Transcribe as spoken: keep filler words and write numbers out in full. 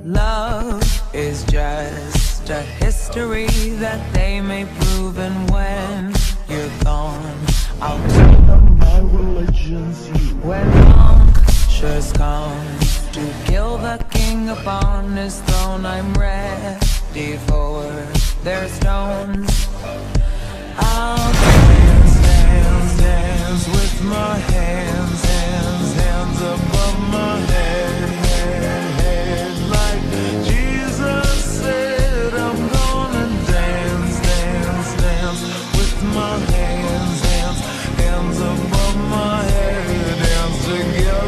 Love is just a history that they may prove, and when you're gone, I'll tell them my religion's you. When punctures come to kill the king upon his throne, I'm ready for their stones. I'll dance, dance, dance with my hands, hands, hands above my head, head, head. Like Jesus said, I'm gonna dance, dance, dance with my hands, hands, hands above my head. Dance together.